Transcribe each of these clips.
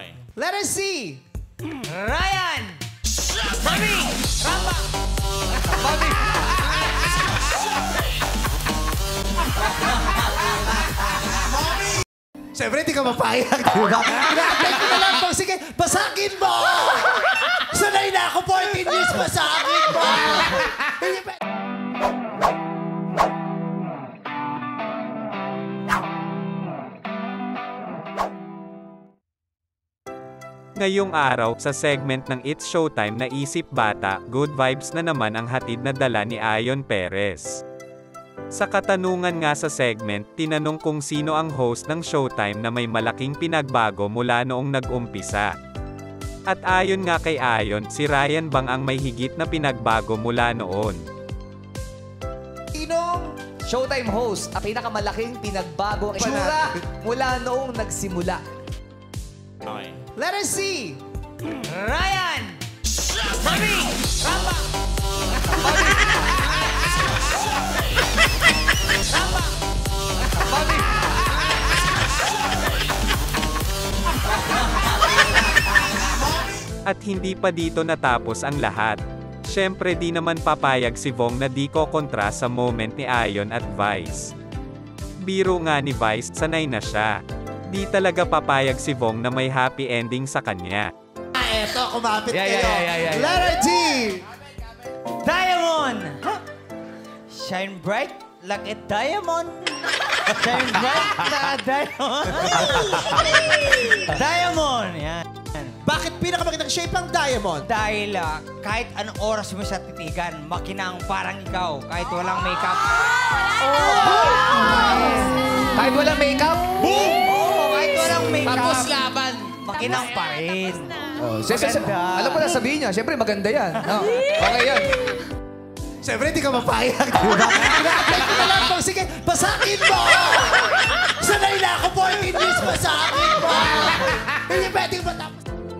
Okay. Letter C. Ryan! Mami! Ramba! Mami! Siyempre, di ka mapayag, di ba? Inaantay ko na lang pag, sige, basagin mo! Sanay na ako 14 years, basagin mo! Ngayong araw, sa segment ng It's Showtime na Isip Bata, good vibes na naman ang hatid na dala ni Ayon Perez. Sa katanungan nga sa segment, tinanong kung sino ang host ng Showtime na may malaking pinagbago mula noong nag-umpisa. At ayon nga kay Ayon, si Ryan bang ang may higit na pinagbago mula noon? Sinong Showtime host ang pinakamalaking pinagbago ang itsura mula noong nagsimula? Okay. Letter C. Ryan! Mami! Ramba! Ramba! Mami! At hindi pa dito natapos ang lahat. Syempre di naman papayag si Vong na di ko kontra sa moment ni Ayon at Vice. Biro nga ni Vice, sanay na siya. Di talaga papayag si Vong na may happy ending sa kanya. Eto, kumapit Yeah, kayo. yeah. Letter D. Diamond! Shine bright like a diamond. Shine bright like a diamond. Diamond! Yan. Bakit pinakamagandang shape ang diamond? Dahil kahit anong oras mo sa titigan, makinang parang ikaw. Kahit walang makeup. Kahit walang makeup? Boom! Kahit walang makeup. Tapos laban. Makinang pa rin. Alam mo na sabihin niya, siyempre maganda yan. No? Okay yan. Siyempre, di ka mapayag, di ba? Inaantay ko na lang pag, sige, basagin mo! Sanay na ako 14 years, basagin mo! Hindi pwedeng matapos.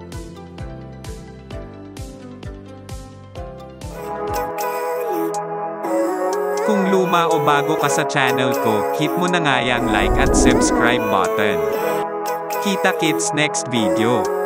Kung luma o bago ka sa channel ko, hit mo na nga yung like at subscribe button. Kita-kits next video.